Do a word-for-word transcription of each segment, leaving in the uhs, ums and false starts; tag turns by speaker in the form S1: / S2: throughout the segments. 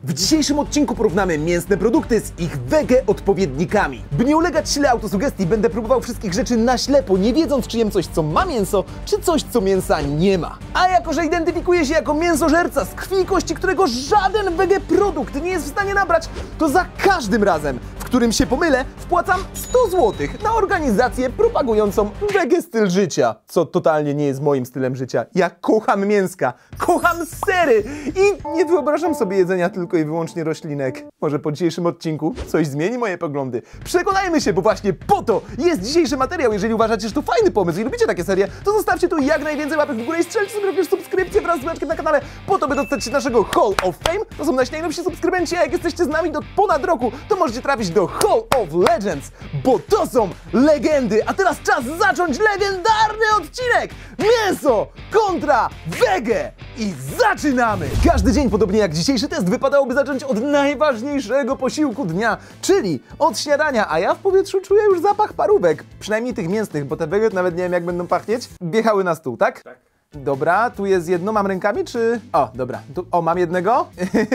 S1: W dzisiejszym odcinku porównamy mięsne produkty z ich wege odpowiednikami. By nie ulegać sile autosugestii, będę próbował wszystkich rzeczy na ślepo, nie wiedząc, czy jem coś, co ma mięso, czy coś, co mięsa nie ma. A jako, że identyfikuję się jako mięsożerca z krwi i kości, którego żaden wege produkt nie jest w stanie nabrać, to za każdym razem, w którym się pomylę, wpłacam sto złotych na organizację propagującą wege styl życia. Co totalnie nie jest moim stylem życia. Ja kocham mięska, kocham sery i nie wyobrażam sobie jedzenia tylko i wyłącznie roślinek. Może po dzisiejszym odcinku coś zmieni moje poglądy. Przekonajmy się, bo właśnie po to jest dzisiejszy materiał. Jeżeli uważacie, że to fajny pomysł i lubicie takie serie, to zostawcie tu jak najwięcej łapek w górę i strzelcie sobie również subskrypcję wraz z dzwoneczkiem na kanale, po to by dostać się naszego Hall of Fame. To są nasi najnowsi subskrybenci, a jak jesteście z nami do ponad roku, to możecie trafić do Hall of Legends, bo to są legendy. A teraz czas zacząć legendarny odcinek Mięso kontra wege i zaczynamy! Każdy dzień, podobnie jak dzisiejszy test, wypadałoby zacząć od najważniejszego posiłku dnia, czyli od śniadania, a ja w powietrzu czuję już zapach parówek, przynajmniej tych mięsnych, bo te wege nawet nie wiem jak będą pachnieć. Wjechały na stół, tak? Tak. Dobra, tu jest jedno, mam rękami, czy... O, dobra, tu... o, mam jednego?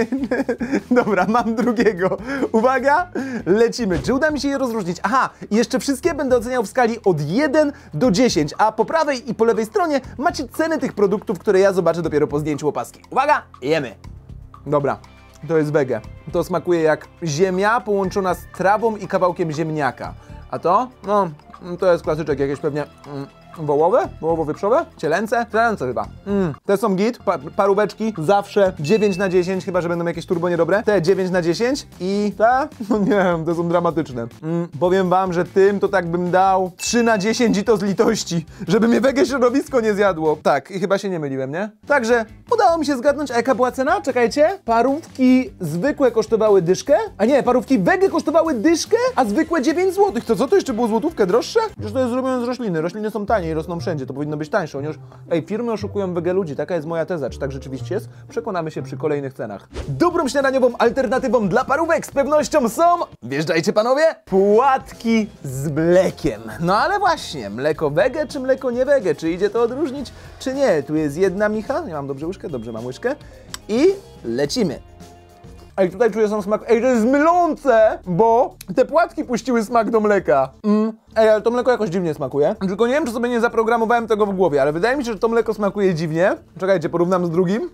S1: Dobra, mam drugiego. Uwaga, lecimy. Czy uda mi się je rozróżnić? Aha, i jeszcze wszystkie będę oceniał w skali od jeden do dziesięciu, a po prawej i po lewej stronie macie ceny tych produktów, które ja zobaczę dopiero po zdjęciu opaski. Uwaga, jemy. Dobra, to jest wege. To smakuje jak ziemia połączona z trawą i kawałkiem ziemniaka. A to? No, to jest klasyczek, jakieś pewnie... Mm. Wołowe? Wołowo-wieprzowe? Cielęce? Cielęce chyba. Mm. Te są git, pa paróweczki, zawsze dziewięć na dziesięć, chyba że będą jakieś turbo niedobre. Te dziewięć na dziesięć i te? No nie wiem, te są dramatyczne. Mm. Powiem wam, że tym to tak bym dał trzy na dziesięć i to z litości, żeby mnie wege środowisko nie zjadło. Tak, i chyba się nie myliłem, nie? Także udało mi się zgadnąć, a jaka była cena? Czekajcie. Parówki zwykłe kosztowały dyszkę, a nie, parówki wege kosztowały dyszkę, a zwykłe dziewięć złotych. To co, to jeszcze było złotówkę droższe? Przecież to jest zrobione z rośliny, rośliny są tanie i rosną wszędzie, to powinno być tańsze. Oni już... Ej, firmy oszukują wege ludzi, taka jest moja teza. Czy tak rzeczywiście jest? Przekonamy się przy kolejnych cenach. Dobrą śniadaniową alternatywą dla parówek z pewnością są, wjeżdżajcie panowie, płatki z mlekiem. No ale właśnie, mleko wege czy mleko nie wege? Czy idzie to odróżnić, czy nie? Tu jest jedna micha, nie mam dobrze łyżkę? Dobrze, mam łyżkę. I lecimy. Ej, tutaj czuję sam smak. Ej, to jest mylące, bo te płatki puściły smak do mleka. Mm. Ej, ale to mleko jakoś dziwnie smakuje. Tylko nie wiem, czy sobie nie zaprogramowałem tego w głowie, ale wydaje mi się, że to mleko smakuje dziwnie. Czekajcie, porównam z drugim.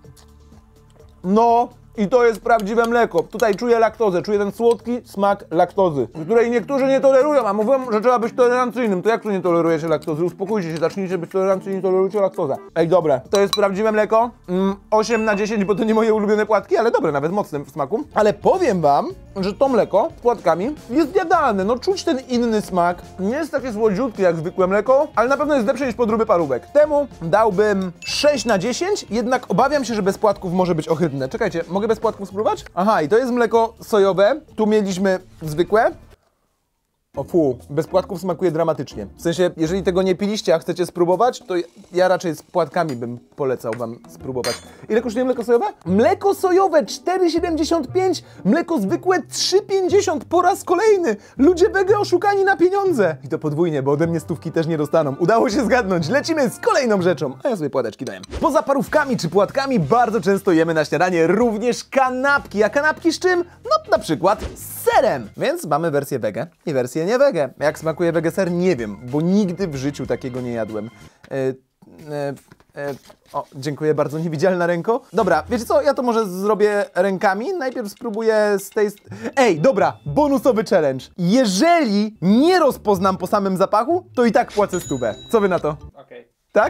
S1: No, i to jest prawdziwe mleko. Tutaj czuję laktozę, czuję ten słodki smak laktozy, której niektórzy nie tolerują, a mówią, że trzeba być tolerancyjnym. To jak tu nie tolerujecie laktozy? Uspokójcie się, zacznijcie być tolerancyjni, tolerujcie laktozę. Ej, dobre. To jest prawdziwe mleko. Mm, osiem na dziesięć, bo to nie moje ulubione płatki, ale dobre, nawet mocne w smaku. Ale powiem wam, że to mleko z płatkami jest jadalne. No czuć ten inny smak. Nie jest takie słodziutkie jak zwykłe mleko, ale na pewno jest lepsze niż podróby parówek. Temu dałbym sześć na dziesięć, jednak obawiam się, że bez płatków może być ohydne. Czekajcie, mogę bez płatków spróbować? Aha, i to jest mleko sojowe. Tu mieliśmy zwykłe. O fu, bez płatków smakuje dramatycznie. W sensie, jeżeli tego nie piliście, a chcecie spróbować, to ja raczej z płatkami bym polecał wam spróbować. Ile kosztuje mleko sojowe? Mleko sojowe cztery siedemdziesiąt pięć, mleko zwykłe trzy pięćdziesiąt po raz kolejny. Ludzie wege oszukani na pieniądze. I to podwójnie, bo ode mnie stówki też nie dostaną. Udało się zgadnąć. Lecimy z kolejną rzeczą. A ja sobie płateczki daję. Poza parówkami czy płatkami bardzo często jemy na śniadanie również kanapki. A kanapki z czym? No na przykład z serem. Więc mamy wersję wege i wersję nie wege. Jak smakuje wege ser? Nie wiem, bo nigdy w życiu takiego nie jadłem. E, e, e, o, dziękuję bardzo, niewidzialna ręko. Dobra, wiecie co? Ja to może zrobię rękami. Najpierw spróbuję z tej... Ej, dobra, bonusowy challenge. Jeżeli nie rozpoznam po samym zapachu, to i tak płacę stówę. Co wy na to? Okej. Okay. Tak?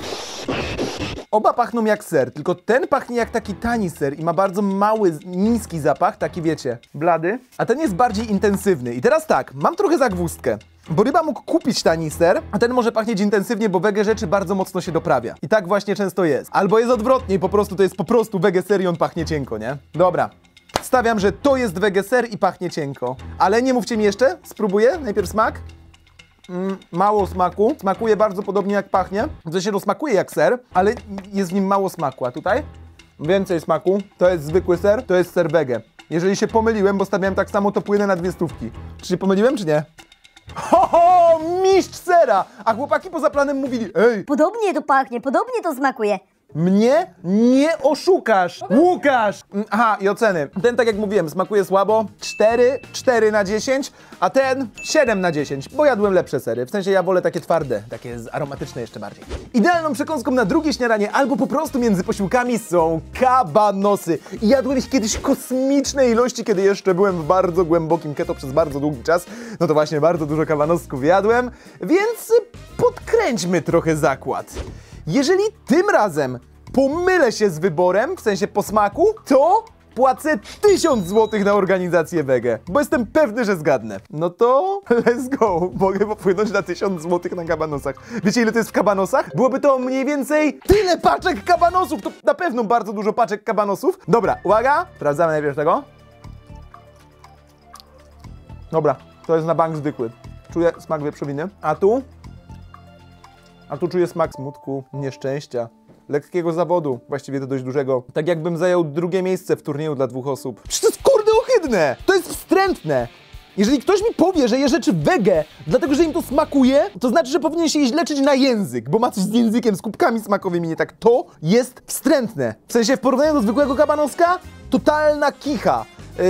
S1: Oba pachną jak ser, tylko ten pachnie jak taki tani ser i ma bardzo mały, niski zapach, taki wiecie, blady, a ten jest bardziej intensywny. I teraz tak, mam trochę zagwozdkę, bo ryba mógł kupić tani ser, a ten może pachnieć intensywnie, bo wege rzeczy bardzo mocno się doprawia. I tak właśnie często jest. Albo jest odwrotnie i po prostu to jest po prostu wege ser i on pachnie cienko, nie? Dobra. Stawiam, że to jest wege ser i pachnie cienko. Ale nie mówcie mi jeszcze, spróbuję, najpierw smak. Mm, mało smaku, smakuje bardzo podobnie jak pachnie. W sensie to smakuje jak ser, ale jest w nim mało smaku, a tutaj więcej smaku. To jest zwykły ser, to jest ser wege. Jeżeli się pomyliłem, bo stawiałem tak samo, to płynę na dwie stówki. Czy się pomyliłem, czy nie? Ho, ho, mistrz sera! A chłopaki poza planem mówili, ej!
S2: Podobnie to pachnie, podobnie to smakuje.
S1: Mnie nie oszukasz. Łukasz! Aha, i oceny. Ten, tak jak mówiłem, smakuje słabo. cztery, cztery na dziesięć, a ten siedem na dziesięć, bo jadłem lepsze sery. W sensie ja wolę takie twarde, takie aromatyczne jeszcze bardziej. Idealną przekąską na drugie śniadanie albo po prostu między posiłkami są kabanosy. I jadłem ich kiedyś kosmiczne ilości, kiedy jeszcze byłem w bardzo głębokim keto przez bardzo długi czas. No to właśnie bardzo dużo kabanosków jadłem, więc podkręćmy trochę zakład. Jeżeli tym razem pomylę się z wyborem, w sensie po smaku, to płacę tysiąc złotych na organizację wege, bo jestem pewny, że zgadnę. No to let's go. Mogę popłynąć na tysiąc złotych na kabanosach. Wiecie, ile to jest w kabanosach? Byłoby to mniej więcej tyle paczek kabanosów. To na pewno bardzo dużo paczek kabanosów. Dobra, uwaga. Sprawdzamy najpierw tego. Dobra, to jest na bank zwykły. Czuję smak wieprzowiny. A tu? A tu czuję smak smutku, nieszczęścia, lekkiego zawodu, właściwie to dość dużego. Tak jakbym zajął drugie miejsce w turnieju dla dwóch osób. Przecież to jest kurde ohydne! To jest wstrętne! Jeżeli ktoś mi powie, że je rzeczy wege, dlatego że im to smakuje, to znaczy, że powinien się jeść leczyć na język, bo ma coś z językiem, z kubkami smakowymi, nie tak. To jest wstrętne. W sensie w porównaniu do zwykłego kabanoska, totalna kicha.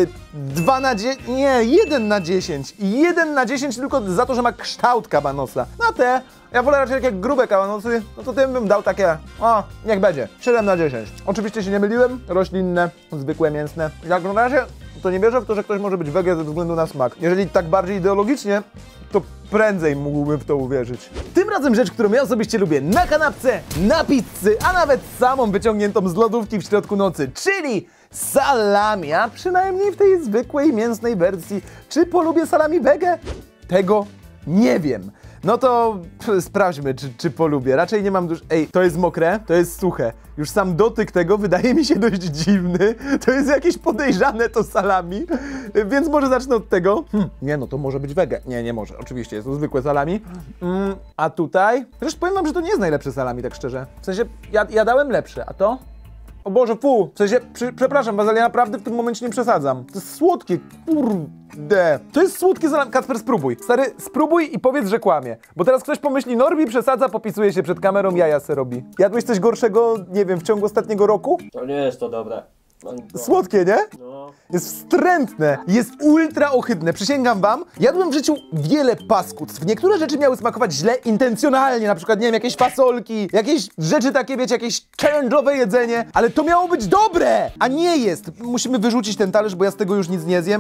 S1: Dwa na dziesięć, nie, jeden na dziesięć. jeden na dziesięć tylko za to, że ma kształt kabanosa. Na te, ja wolę raczej takie grube kabanosy, no to tym bym dał takie, o, niech będzie, siedem na dziesięć. Oczywiście się nie myliłem, roślinne, zwykłe mięsne. Jak na razie, to nie wierzę w to, że ktoś może być wege ze względu na smak. Jeżeli tak bardziej ideologicznie, to prędzej mógłbym w to uwierzyć. Tym razem rzecz, którą ja osobiście lubię na kanapce, na pizzy, a nawet samą wyciągniętą z lodówki w środku nocy, czyli salami, a przynajmniej w tej zwykłej mięsnej wersji. Czy polubię salami wege? Tego nie wiem. No to pff, sprawdźmy, czy, czy polubię. Raczej nie mam dużo... Ej, to jest mokre, to jest suche. Już sam dotyk tego wydaje mi się dość dziwny. To jest jakieś podejrzane to salami, więc może zacznę od tego. Hm, nie no, to może być wege. Nie, nie może. Oczywiście, jest to zwykłe salami. Mm, a tutaj? Zresztą powiem wam, że to nie jest najlepsze salami, tak szczerze. W sensie, ja, ja dałem lepsze, a to? O Boże, fu, w sensie, przy, przepraszam was, ale ja naprawdę w tym momencie nie przesadzam. To jest słodkie, kurde. To jest słodkie salami. Kacper, spróbuj. Stary, spróbuj i powiedz, że kłamie. Bo teraz ktoś pomyśli, Norbi przesadza, popisuje się przed kamerą, jaja se robi. Jadłeś coś gorszego, nie wiem, w ciągu ostatniego roku?
S2: To nie jest to dobre.
S1: Słodkie, nie?
S2: No.
S1: Jest wstrętne, jest ultra ohydne. Przysięgam wam, jadłem w życiu wiele paskudstw. Niektóre rzeczy miały smakować źle intencjonalnie, na przykład, nie wiem, jakieś fasolki, jakieś rzeczy takie, wiecie, jakieś challenge'owe jedzenie, ale to miało być dobre, a nie jest. Musimy wyrzucić ten talerz, bo ja z tego już nic nie zjem.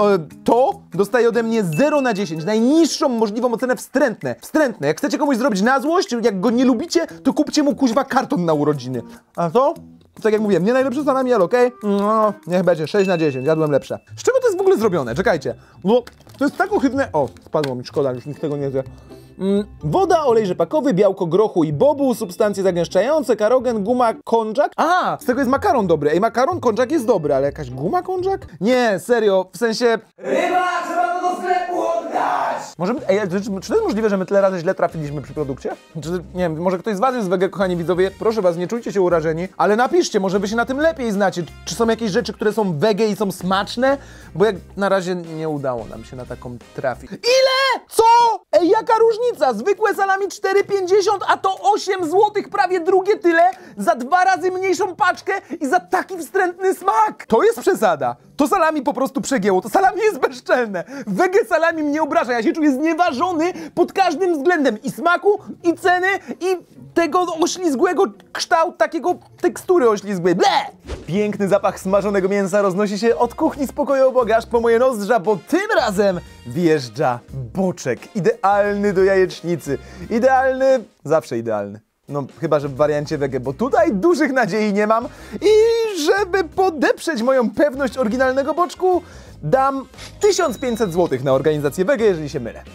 S1: To dostaje ode mnie zero na dziesięć, najniższą możliwą ocenę wstrętne. Wstrętne. Jak chcecie komuś zrobić na złość, jak go nie lubicie, to kupcie mu kuźwa karton na urodziny. A to? Tak jak mówiłem, nie najlepsze salami, ale okej. Okay. No, niech będzie, sześć na dziesięć, jadłem lepsze. Z czego to jest w ogóle zrobione? Czekajcie. No, to jest tak ohydne... O, spadło mi, szkoda, już nikt tego nie wie. Mm, woda, olej rzepakowy, białko grochu i bobu, substancje zagęszczające, karogen, guma, konżak. A, z tego jest makaron dobry. Ej, makaron, konżak jest dobry, ale jakaś guma, konżak? Nie, serio, w sensie... Ryba, trzeba to do sklepu oddać! Może, ej, czy, czy to jest możliwe, że my tyle razy źle trafiliśmy przy produkcie? Czy, nie wiem, może ktoś z was jest wege, kochani widzowie? Proszę was, nie czujcie się urażeni, ale napiszcie, może wy się na tym lepiej znacie. Czy są jakieś rzeczy, które są wege i są smaczne? Bo jak na razie nie udało nam się na taką trafić. Ile? Co? Ej, jaka różnica? Zwykłe salami cztery pięćdziesiąt, a to osiem złotych, prawie drugie tyle, za dwa razy mniejszą paczkę i za taki wstrętny smak. To jest przesada. To salami po prostu przegięło. To salami jest bezczelne. Wege salami mnie obraża. Ja się czuję znieważony pod każdym względem. I smaku, i ceny, i tego oślizgłego kształtu, takiego tekstury oślizgłej. Ble! Piękny zapach smażonego mięsa roznosi się od kuchni spokoju Boga aż po moje nozdrza, bo tym razem wjeżdża boczek. Idealny do jajecznicy. Idealny, zawsze idealny. No chyba, że w wariancie wege, bo tutaj dużych nadziei nie mam. I żeby podeprzeć moją pewność oryginalnego boczku, dam tysiąc pięćset złotych na organizację wege, jeżeli się mylę.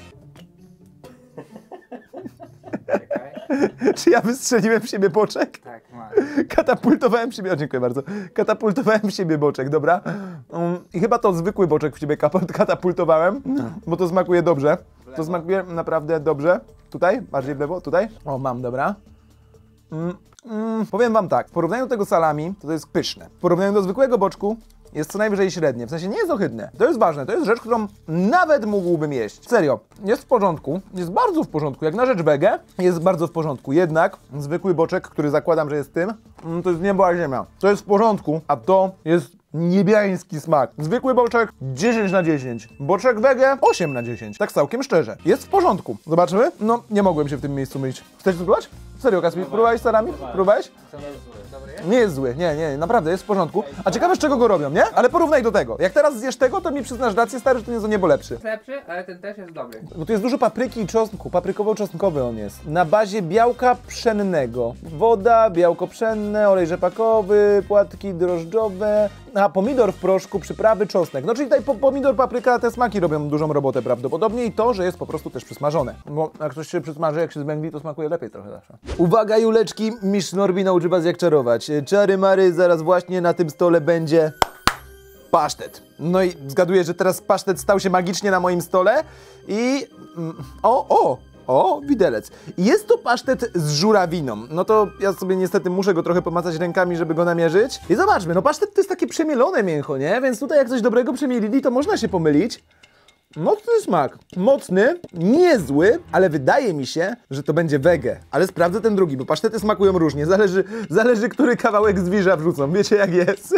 S1: Czy ja wystrzeliłem w siebie boczek?
S2: Tak, masz.
S1: Katapultowałem w siebie, o dziękuję bardzo, katapultowałem w siebie boczek, dobra? Um, I chyba to zwykły boczek w siebie katapultowałem, bo to smakuje dobrze. To smakuje naprawdę dobrze. Tutaj? Bardziej w lewo? Tutaj? O, mam, dobra. Mm, mm, powiem wam tak, w porównaniu do tego salami, to to jest pyszne. W porównaniu do zwykłego boczku, jest co najwyżej średnie, w sensie nie jest ohydne. To jest ważne, to jest rzecz, którą nawet mógłbym jeść. Serio, jest w porządku, jest bardzo w porządku, jak na rzecz wege, jest bardzo w porządku. Jednak zwykły boczek, który zakładam, że jest tym, to jest niebo a ziemia. To jest w porządku, a to jest niebiański smak. Zwykły boczek dziesięć na dziesięć. Boczek wege osiem na dziesięć. Tak całkiem szczerze. Jest w porządku. Zobaczymy? No, nie mogłem się w tym miejscu myć. Chcesz spróbować? Serio, Kaspi, próbowałeś starami? Próbowałeś? Nie jest zły, nie, nie, naprawdę jest w porządku. A ciekawe z czego go robią, nie? Ale porównaj do tego. Jak teraz zjesz tego, to mi przyznasz rację, stary, że to jest o niebo lepszy.
S2: Lepszy, ale ten też jest dobry.
S1: No tu jest dużo papryki i czosnku, paprykowo-czosnkowy on jest. Na bazie białka pszennego. Woda, białko pszenne, olej rzepakowy, płatki drożdżowe, a pomidor w proszku, przyprawy, czosnek. No czyli tutaj po, pomidor, papryka, te smaki robią dużą robotę prawdopodobnie i to, że jest po prostu też przysmażone. Bo jak coś się przysmaży, jak się zwęgli, to smakuje lepiej trochę zawsze. Uwaga Juleczki, mistrz Norbi nauczy was jak czarować. Czary mary, zaraz właśnie na tym stole będzie pasztet. No i zgaduję, że teraz pasztet stał się magicznie na moim stole i... O, o! O, widelec. Jest to pasztet z żurawiną. No to ja sobie niestety muszę go trochę pomacać rękami, żeby go namierzyć. I zobaczmy, no pasztet to jest takie przemielone mięcho, nie? Więc tutaj jak coś dobrego przemielili, to można się pomylić. Mocny smak. Mocny, niezły, ale wydaje mi się, że to będzie wege. Ale sprawdzę ten drugi, bo pasztety smakują różnie. Zależy, zależy który kawałek zwierza wrzucą. Wiecie jak jest.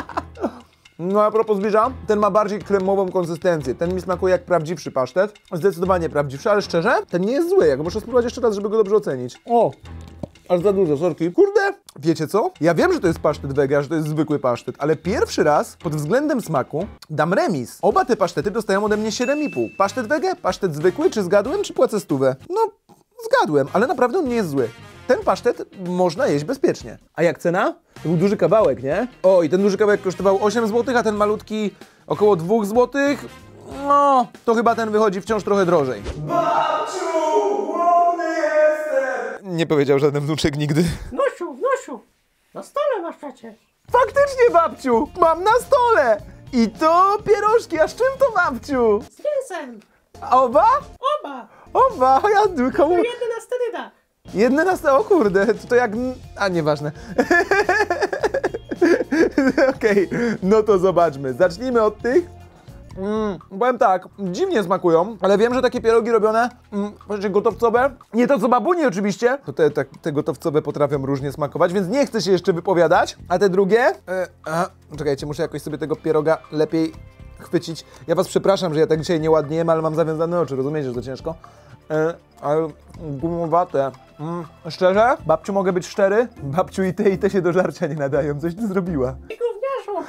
S1: No a propos zwierza, ten ma bardziej kremową konsystencję. Ten mi smakuje jak prawdziwszy pasztet. Zdecydowanie prawdziwszy, ale szczerze, ten nie jest zły. Ja go muszę spróbować jeszcze raz, żeby go dobrze ocenić. O! Aż za dużo, sorki. Kurde! Wiecie co? Ja wiem, że to jest pasztet wege, że to jest zwykły pasztet, ale pierwszy raz pod względem smaku dam remis. Oba te pasztety dostają ode mnie siedem i pół. Pasztet wege, pasztet zwykły, czy zgadłem, czy płacę stówę? No, zgadłem, ale naprawdę on nie jest zły. Ten pasztet można jeść bezpiecznie. A jak cena? To był duży kawałek, nie? O, i ten duży kawałek kosztował osiem złotych, a ten malutki około dwa złote. No, to chyba ten wychodzi wciąż trochę drożej. Babciu, głodny jestem! Nie powiedział żaden wnuczek nigdy.
S2: Nusiu, Nusiu, na stole masz przecież.
S1: Faktycznie, babciu, mam na stole! I to pierożki, a z czym to, babciu?
S2: Z mięsem.
S1: Oba?
S2: Oba.
S1: Oba, ja komu...
S2: Jeden na sterydach.
S1: Jedne na stole, o kurde, to, to jak... A, nieważne. Okej, okay, no to zobaczmy. Zacznijmy od tych. Mm, powiem tak, dziwnie smakują, ale wiem, że takie pierogi robione, mm, gotowcowe, nie to co babuni oczywiście, to te, te, te gotowcowe potrafią różnie smakować, więc nie chcę się jeszcze wypowiadać. A te drugie? E, a, czekajcie, muszę jakoś sobie tego pieroga lepiej chwycić. Ja was przepraszam, że ja tak dzisiaj nieładnie jem, ale mam zawiązane oczy, rozumiecie, że to ciężko? E, ale gumowate. Mm, szczerze? Babciu, mogę być szczery? Babciu, i te, i te się do żarcia nie nadają. Coś ty zrobiła.
S2: I gówniarzu.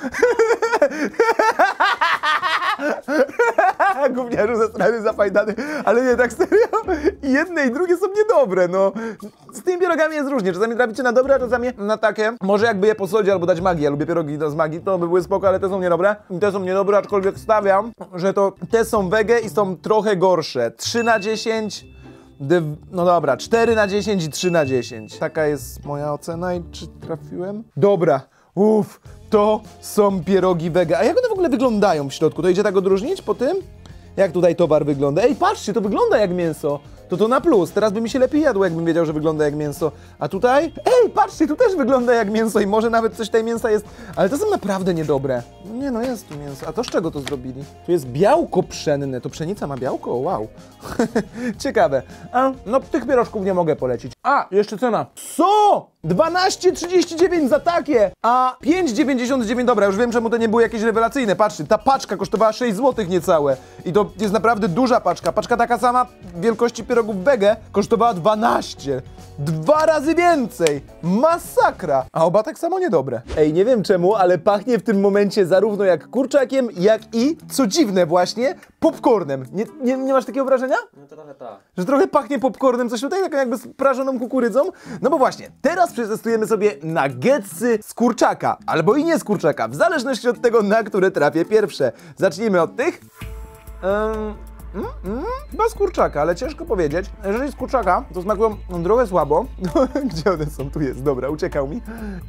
S1: Gówniarzu ze strony zafajdany, ale nie, tak serio. I jedne i drugie są niedobre, no. Z tymi pierogami jest różnie. Czasami traficie na dobre, a czasami na takie. Może jakby je posolić albo dać magii. Ja lubię pierogi z magii, to by były spoko, ale te są niedobre. I te są niedobre, aczkolwiek stawiam, że to te są wege i są trochę gorsze. trzy na dziesięć. No dobra, cztery na dziesięć i trzy na dziesięć. Taka jest moja ocena i czy trafiłem? Dobra, uff, to są pierogi wege. A jak one w ogóle wyglądają w środku? To idzie tak odróżnić po tym? Jak tutaj towar wygląda? Ej, patrzcie, to wygląda jak mięso. To to na plus. Teraz by mi się lepiej jadło, jakbym wiedział, że wygląda jak mięso. A tutaj? Ej, patrzcie, tu też wygląda jak mięso i może nawet coś tej mięsa jest. Ale to są naprawdę niedobre. Nie no, jest tu mięso. A to z czego to zrobili? Tu jest białko pszenne. To pszenica ma białko? O, wow. Ciekawe. A, no tych pierożków nie mogę polecić. A, jeszcze cena. Co? dwanaście trzydzieści dziewięć za takie, a pięć dziewięćdziesiąt dziewięć, dobra, już wiem czemu to nie były jakieś rewelacyjne. Patrzcie, ta paczka kosztowała sześć złotych niecałe. I to jest naprawdę duża paczka. Paczka taka sama wielkości pierogów wege kosztowała dwanaście. Dwa razy więcej! Masakra! A oba tak samo niedobre. Ej, nie wiem czemu, ale pachnie w tym momencie zarówno jak kurczakiem, jak i, co dziwne właśnie, popcornem. Nie, nie, nie masz takiego wrażenia?
S2: No to trochę tak.
S1: Że trochę pachnie popcornem, coś tutaj, taką jakby sprażoną kukurydzą? No bo właśnie, teraz przetestujemy sobie nuggetsy z kurczaka, albo i nie z kurczaka, w zależności od tego, na które trafię pierwsze. Zacznijmy od tych. Um, Mm, mm, chyba z kurczaka, ale ciężko powiedzieć. Jeżeli z kurczaka, to smakują trochę słabo. Gdzie one są? Tu jest, dobra, uciekał mi.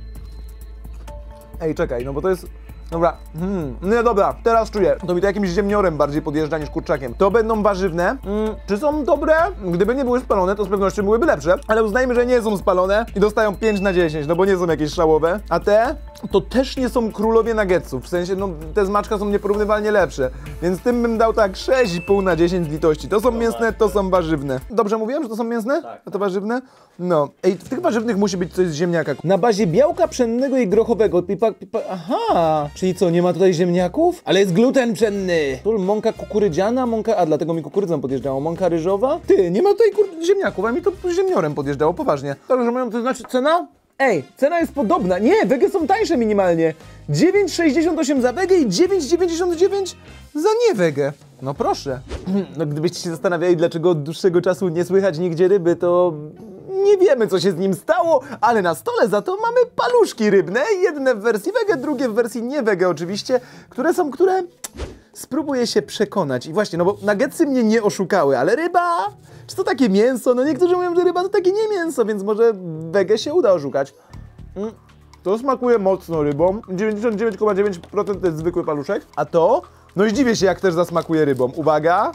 S1: Ej, czekaj, no bo to jest... Dobra, hmm, nie dobra, teraz czuję. To mi to jakimś ziemniorem bardziej podjeżdża niż kurczakiem. To będą warzywne. Mm, czy są dobre? Gdyby nie były spalone, to z pewnością byłyby lepsze. Ale uznajmy, że nie są spalone i dostają pięć na dziesięć, no bo nie są jakieś szałowe. A te? to też nie są królowie nuggetsów. W sensie, no te z Maczka są nieporównywalnie lepsze. Więc tym bym dał tak sześć i pół na dziesięć z litości. To są mięsne, to są warzywne. Dobrze mówiłem, że to są mięsne?
S2: Tak.
S1: A to warzywne? No. Ej, w tych warzywnych musi być coś z ziemniaka. Na bazie białka pszennego i grochowego. Pipa, pipa, aha, czyli co, nie ma tutaj ziemniaków? Ale jest gluten pszenny. Tu mąka kukurydziana, mąka, a dlatego mi kukurydzą podjeżdżało. Mąka ryżowa? Ty, nie ma tutaj kur... ziemniaków, a mi to ziemniorem podjeżdżało, poważnie. Dobrze, mają to znaczy cena? Ej, cena jest podobna. Nie, wege są tańsze minimalnie. dziewięć sześćdziesiąt osiem za wege i dziewięć dziewięćdziesiąt dziewięć za nie wege. No proszę. No gdybyście się zastanawiali, dlaczego od dłuższego czasu nie słychać nigdzie ryby, to nie wiemy, co się z nim stało, ale na stole za to mamy paluszki rybne. Jedne w wersji wege, drugie w wersji nie wege oczywiście, które są, które... Spróbuję się przekonać. I właśnie, no bo nuggetsy mnie nie oszukały, ale ryba? Czy to takie mięso? No niektórzy mówią, że ryba to takie nie mięso, więc może wege się uda oszukać. Mm, to smakuje mocno rybą. dziewięćdziesiąt dziewięć przecinek dziewięć procent to jest zwykły paluszek. A to? No i zdziwię się, jak też zasmakuje rybą. Uwaga!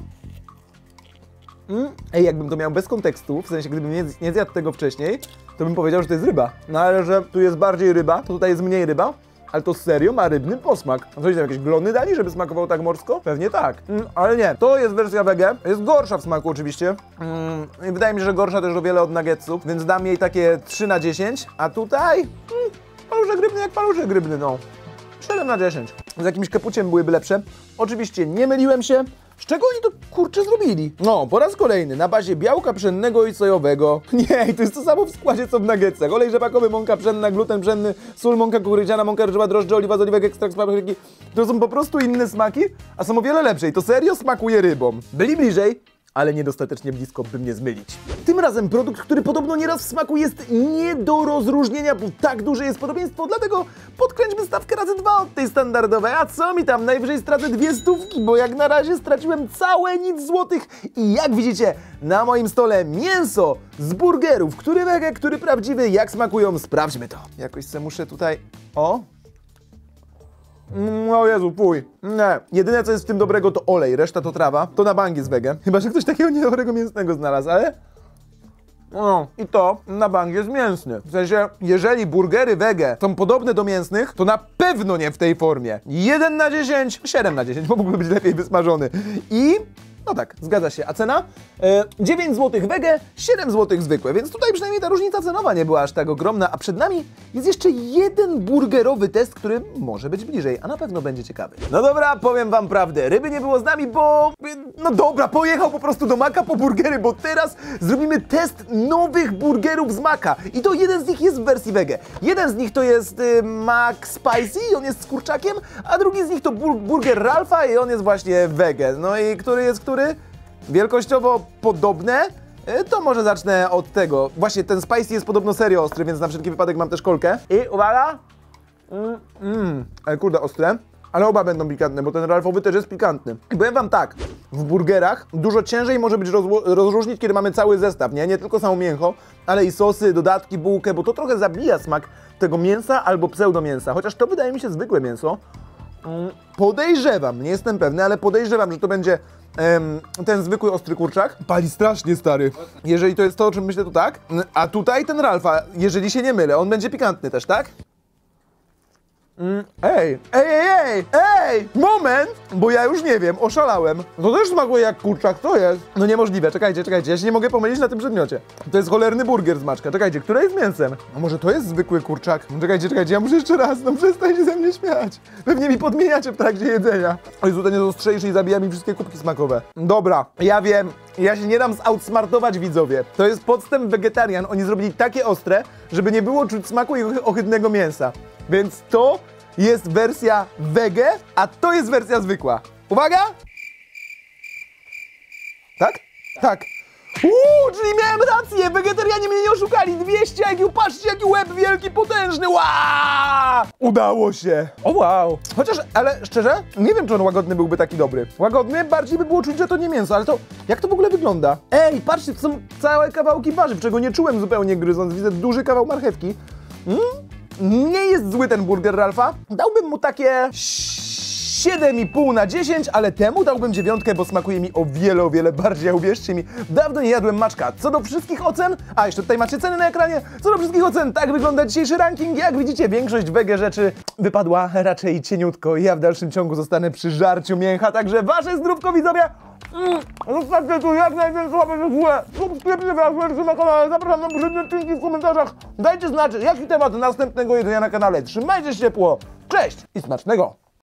S1: Mm. Ej, jakbym to miał bez kontekstu, w sensie gdybym nie, nie zjadł tego wcześniej, to bym powiedział, że to jest ryba. No ale że tu jest bardziej ryba, to tutaj jest mniej ryba. Ale to serio ma rybny posmak. A coś tam jakieś glony dali, żeby smakowało tak morsko? Pewnie tak. Mm, ale nie, to jest wersja wege. Jest gorsza w smaku oczywiście. Mm, i wydaje mi się, że gorsza też o wiele od nuggetsów, więc dam jej takie trzy na dziesięć. A tutaj... Mm, paluszek rybny jak paluszek rybny, no. siedem na dziesięć. Z jakimś kapuciem byłyby lepsze. Oczywiście nie myliłem się. Z czego oni to kurczę zrobili? No, po raz kolejny, na bazie białka pszennego i sojowego. Nie, to jest to samo w składzie co w nuggetsach. Olej rzepakowy, mąka pszenna, gluten pszenny, sól, mąka kukurydziana, mąka ryżowa, drożdże, oliwa z oliwek, ekstrakt z papryki. To są po prostu inne smaki, a są o wiele lepsze i to serio smakuje rybą. Byli bliżej, ale niedostatecznie blisko, by mnie zmylić. Tym razem produkt, który podobno nieraz w smaku jest nie do rozróżnienia, bo tak duże jest podobieństwo, dlatego podkręćmy stawkę razy dwa od tej standardowej. A co mi tam, najwyżej stracę dwie stówki, bo jak na razie straciłem całe nic złotych. I jak widzicie, na moim stole mięso z burgerów, który wege, który prawdziwy, jak smakują, sprawdźmy to. Jakoś se muszę tutaj, o... Mm, o Jezu, fuj. Nie. Jedyne, co jest w tym dobrego, to olej, reszta to trawa. To na bank jest wege. Chyba że ktoś takiego niedobrego mięsnego znalazł, ale... No, i to na bank jest mięsny. W sensie, jeżeli burgery wege są podobne do mięsnych, to na pewno nie w tej formie. jeden na dziesięć, siedem na dziesięć, bo mógłby być lepiej wysmażony. I... no tak, zgadza się. A cena? E, dziewięć złotych wege, siedem złotych zwykłe, więc tutaj przynajmniej ta różnica cenowa nie była aż tak ogromna, a przed nami jest jeszcze jeden burgerowy test, który może być bliżej, a na pewno będzie ciekawy. No dobra, powiem wam prawdę, ryby nie było z nami, bo... no dobra, pojechał po prostu do Maka po burgery, bo teraz zrobimy test nowych burgerów z Maka. I to jeden z nich jest w wersji wege. Jeden z nich to jest y, Mac Spicy i on jest z kurczakiem, a drugi z nich to bur burger Ralpha i on jest właśnie wege. No i który jest który? Wielkościowo podobne, to może zacznę od tego. Właśnie ten spicy jest podobno serio ostry, więc na wszelki wypadek mam też kolkę. I uwaga! Mmm, mm, ale kurde, ostre. Ale oba będą pikantne, bo ten Ralphowy też jest pikantny. I powiem wam tak, w burgerach dużo ciężej może być rozróżnić, kiedy mamy cały zestaw, nie? Nie tylko samo mięcho, ale i sosy, dodatki, bułkę, bo to trochę zabija smak tego mięsa albo pseudomięsa. Chociaż to wydaje mi się zwykłe mięso. Mm, podejrzewam, nie jestem pewny, ale podejrzewam, że to będzie em, ten zwykły ostry kurczak. Pali strasznie, stary. Jeżeli to jest to, o czym myślę, to tak. A tutaj ten Ralpha, jeżeli się nie mylę, on będzie pikantny też, tak? Mm, ej, ej, ej, ej, ej, moment, bo ja już nie wiem, oszalałem. To też smakuje jak kurczak, to jest. No niemożliwe, czekajcie, czekajcie, ja się nie mogę pomylić na tym przedmiocie. To jest cholerny burger z Maczka, czekajcie, które jest mięsem? A może to jest zwykły kurczak? No czekajcie, czekajcie, ja muszę jeszcze raz, no przestańcie ze mnie śmiać. Pewnie mi podmieniacie w trakcie jedzenia. Oj, tutaj jest ostrzejszy i zabija mi wszystkie kubki smakowe. Dobra, ja wiem, ja się nie dam zoutsmartować, widzowie. To jest podstęp wegetarian, oni zrobili takie ostre, żeby nie było czuć smaku i ohydnego mięsa. Więc to jest wersja wege, a to jest wersja zwykła. Uwaga! Tak? Tak. Uuu, czyli miałem rację! Wegetarianie mnie nie oszukali! dwieście I Q, patrzcie jaki łeb wielki, potężny! Wow! Udało się! O wow! Chociaż, ale szczerze, nie wiem, czy on łagodny byłby taki dobry. Łagodny? Bardziej by było czuć, że to nie mięso, ale to... jak to w ogóle wygląda? Ej, patrzcie, to są całe kawałki warzyw, czego nie czułem zupełnie gryząc. Widzę duży kawał marchewki. Mm? Nie jest zły ten burger Ralpha. Dałbym mu takie siedem i pół na dziesięć, ale temu dałbym dziewiątkę, bo smakuje mi o wiele, o wiele bardziej, a uwierzcie mi, dawno nie jadłem maczka. Co do wszystkich ocen, a jeszcze tutaj macie ceny na ekranie, co do wszystkich ocen, tak wygląda dzisiejszy ranking. Jak widzicie, większość wege rzeczy wypadła raczej cieniutko. Ja w dalszym ciągu zostanę przy żarciu mięcha, także wasze zdrówko, widzowie! Mm, zostawcie tu jak najwięcej łapek w górę, subskrypcję wraz na kanale, zapraszam na poprzednie odcinki w komentarzach. Dajcie znać, jaki temat następnego jedzenia na kanale. Trzymajcie się ciepło, cześć i smacznego!